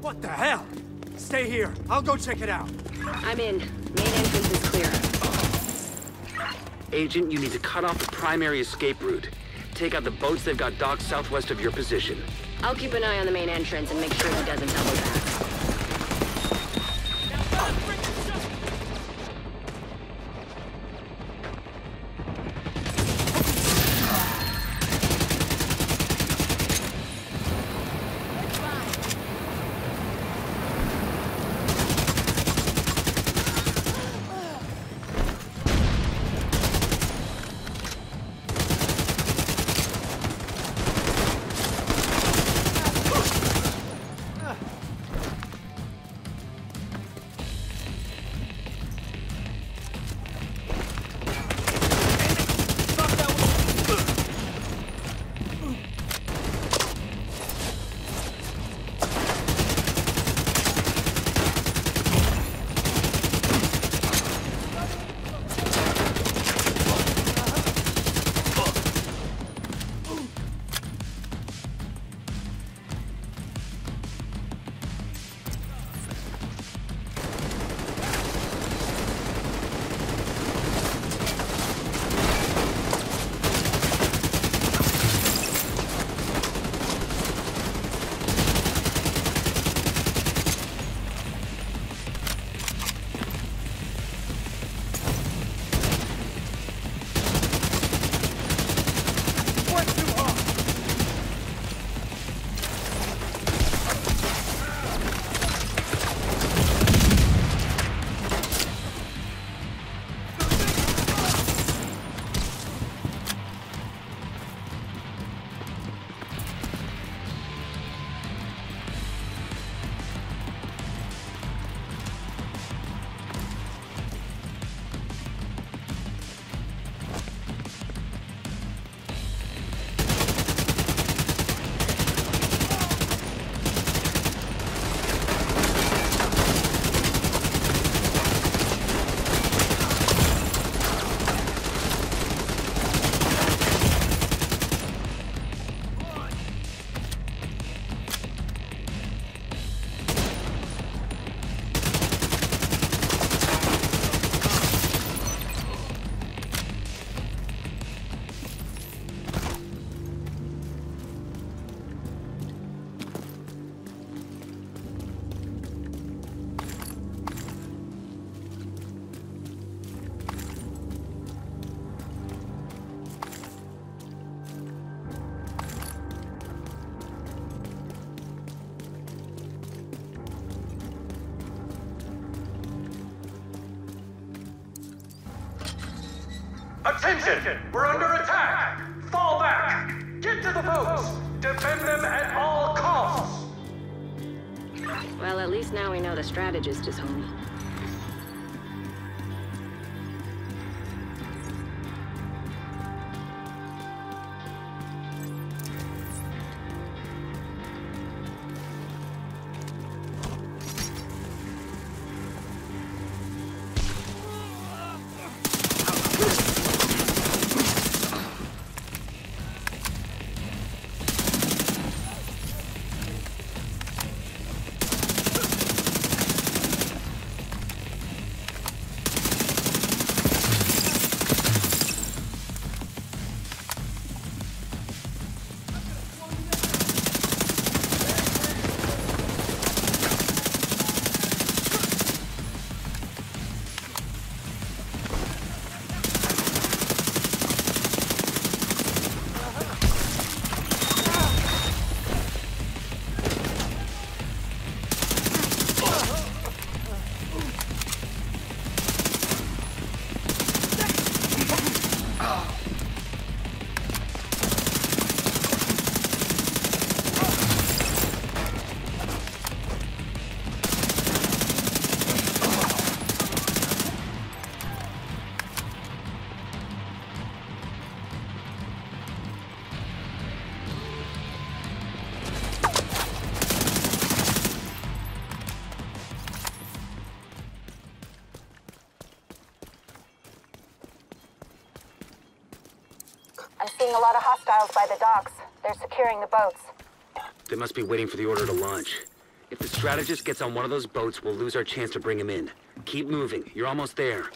What the hell? Stay here. I'll go check it out. I'm in. Main entrance is clear. Agent, you need to cut off the primary escape route. Take out the boats they've got docked southwest of your position. I'll keep an eye on the main entrance and make sure he doesn't double back. Attention! We're under attack! Fall back! Get to the boats! Defend them at all costs! Well, at least now we know the strategist is home. I'm seeing a lot of hostiles by the docks. They're securing the boats. They must be waiting for the order to launch. If the strategist gets on one of those boats, we'll lose our chance to bring him in. Keep moving. You're almost there.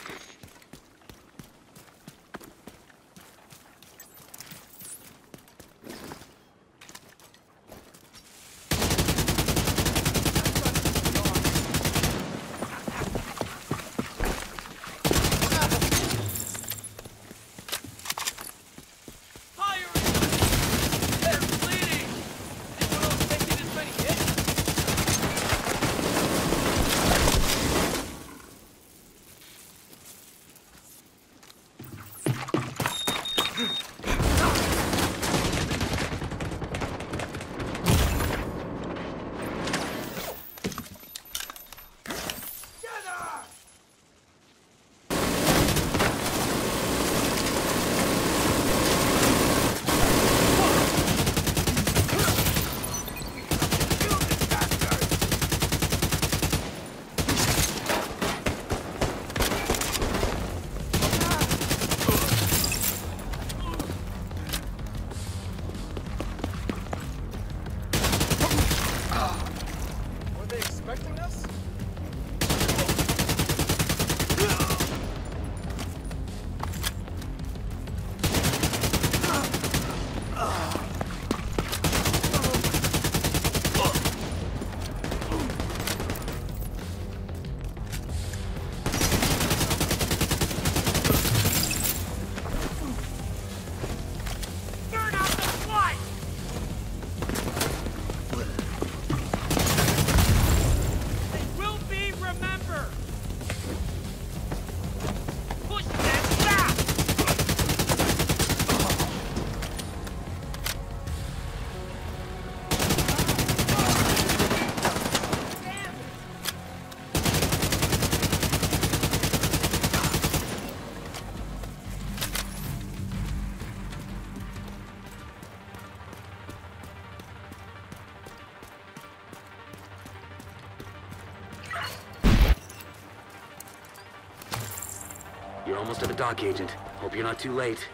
You're almost at the dock, Agent. Hope you're not too late.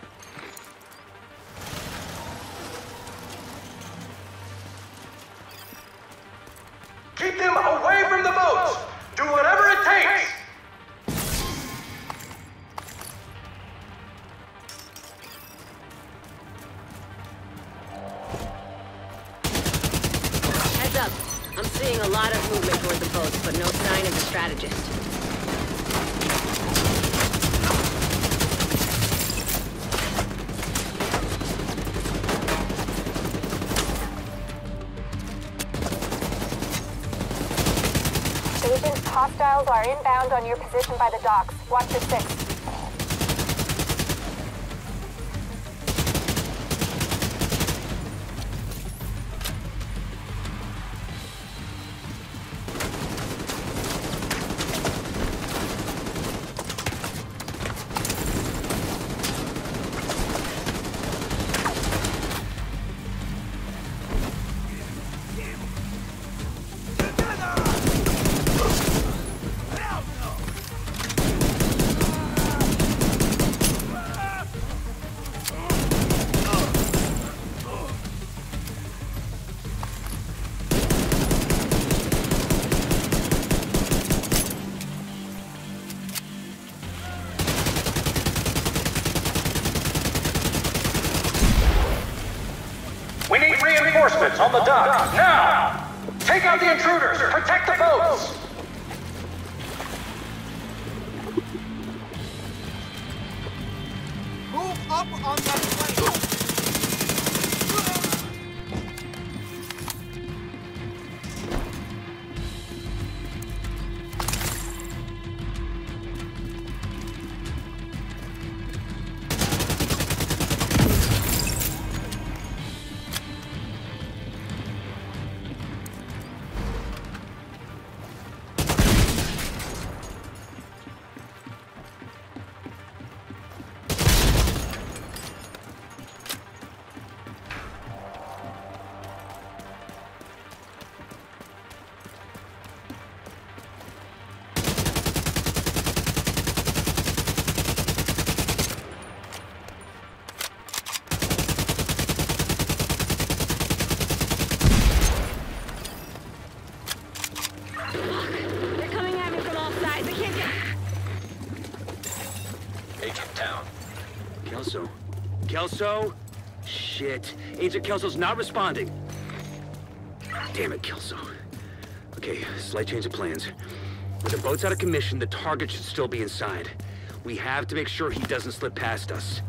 Keep them away from the boats! Do whatever it takes! Heads up. I'm seeing a lot of movement toward the boats, but no sign of the strategist. Agent, hostiles are inbound on your position by the docks. Watch the 6. We need reinforcements on the dock, now! Take out the intruders! Protect the boats! Move up on that plane! Kelso? Kelso? Shit. Agent Kelso's not responding. Damn it, Kelso. Okay, slight change of plans. With the boat's out of commission, the target should still be inside. We have to make sure he doesn't slip past us.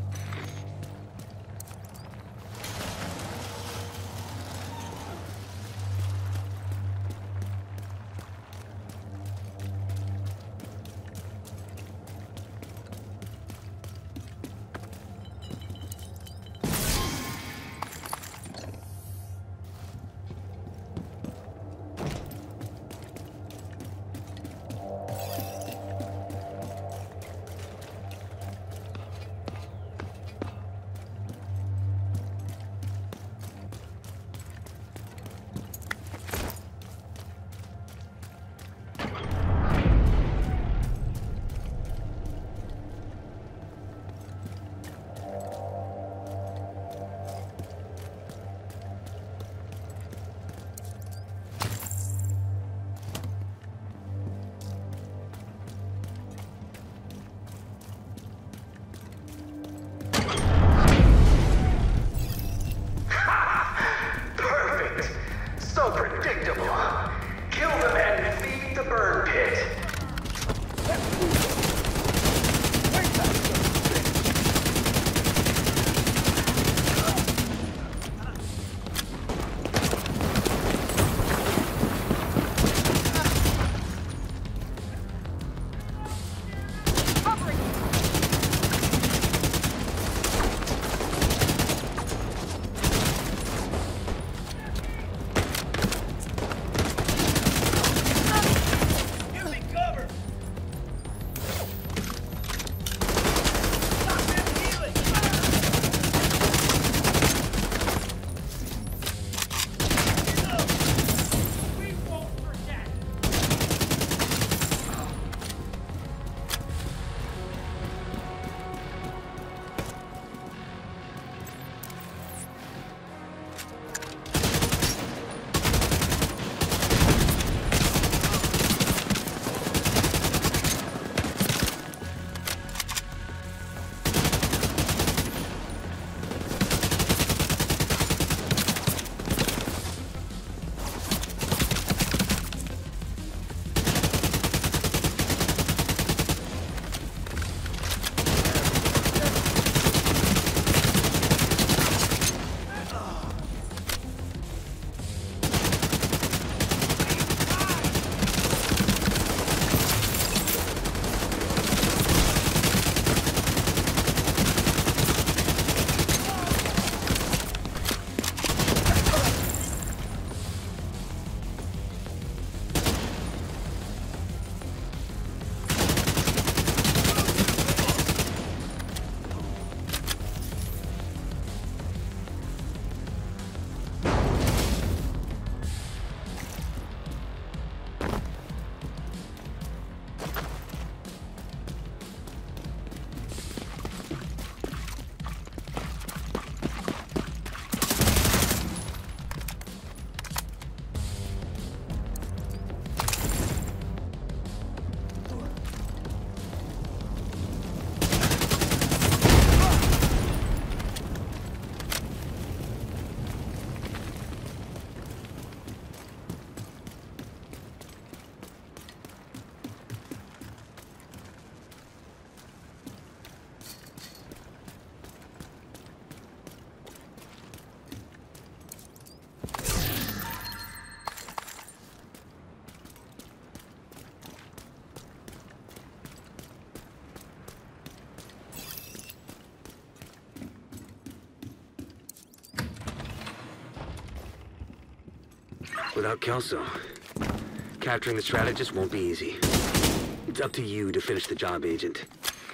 Without Kelso, capturing the strategist won't be easy. It's up to you to finish the job, Agent.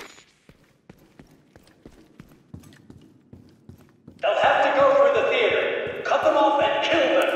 They'll have to go through the theater. Cut them off and kill them.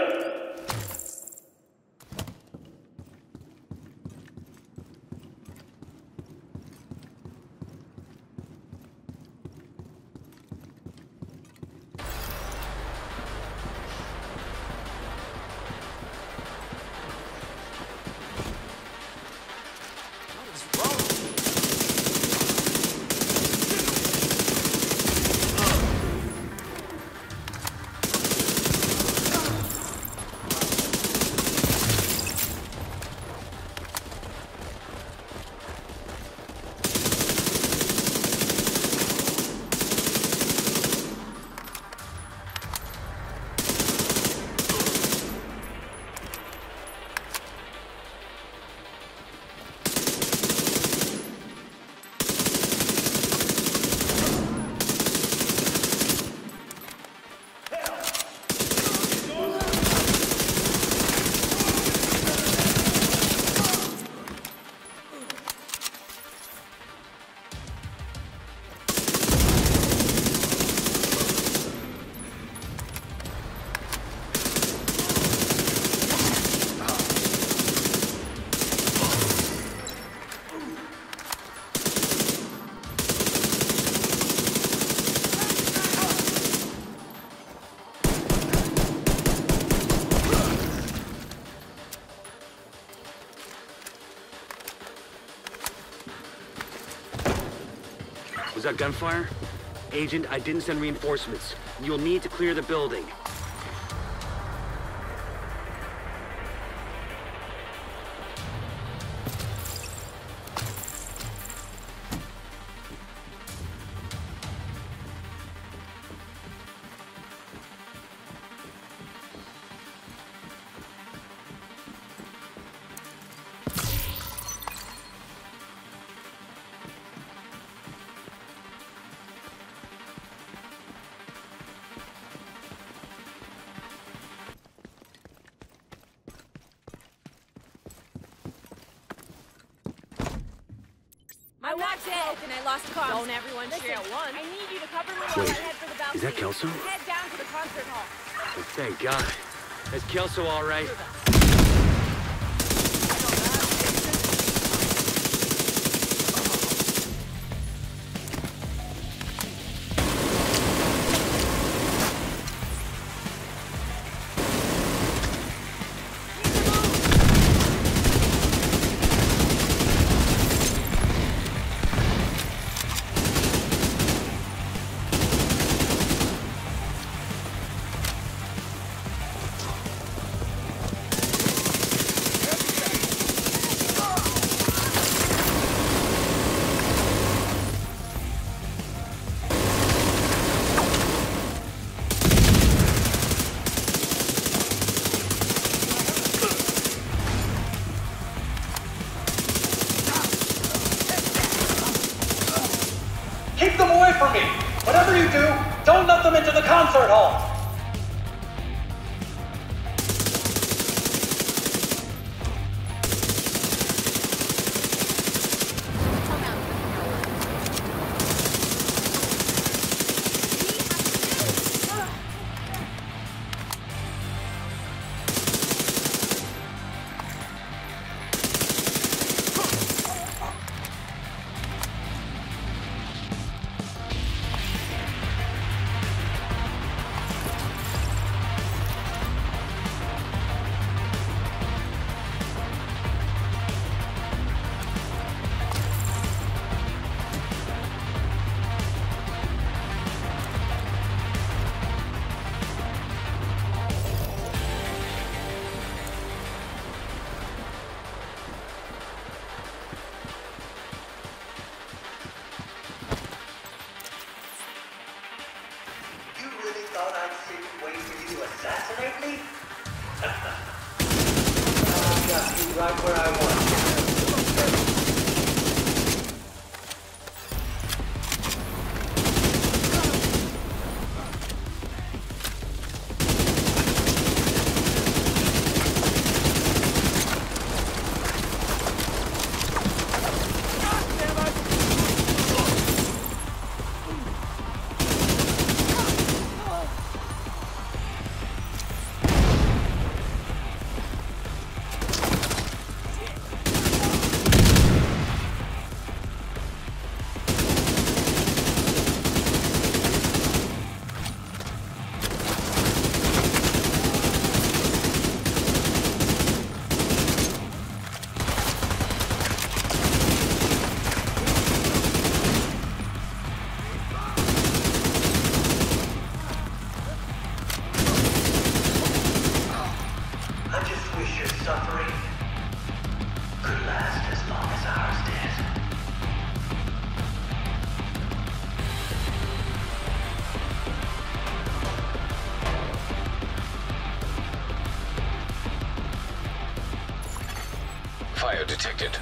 that gunfire? Agent, I didn't send reinforcements. You'll need to clear the building. I'm not dead, and I lost comms. Don't everyone cheer at once. I need you to cover me while I head for the balcony. Is that Kelso? Head down to the concert hall. Oh, thank God. Is Kelso all right? Keep them away from me! Whatever you do, don't let them into the concert hall! Assassinate me? I got you right where I want you. Fire detected.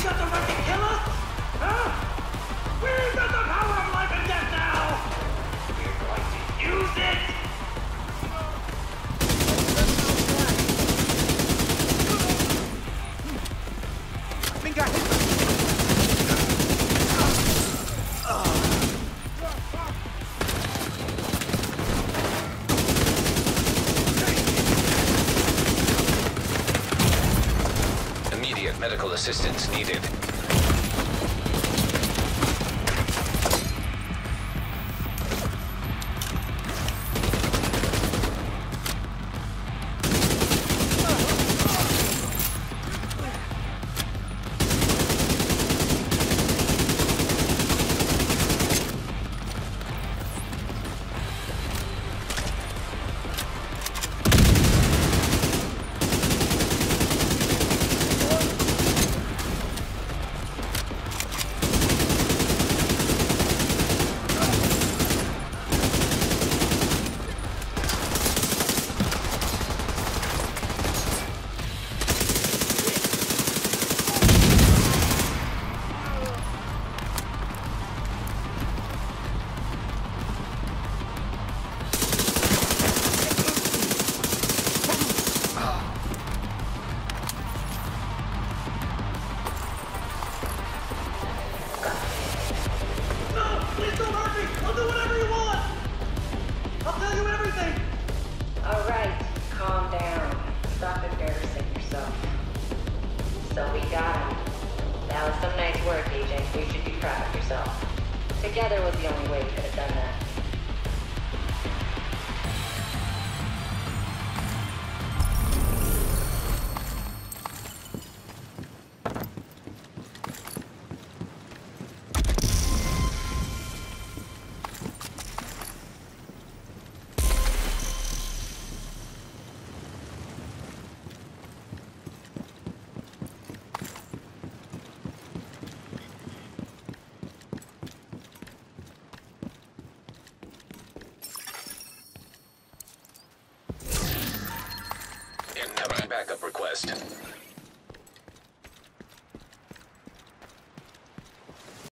You've got the right to kill us? Huh? We've got the power of life and death now! We're going to use it! I think I hit them. Immediate medical assistance needed. Please don't hurt me! I'll do whatever you want! I'll tell you everything! All right, calm down. Stop embarrassing yourself. So we got him. That was some nice work, Agent. You should be proud of yourself. Together was the only way we could have done that. Incoming backup request.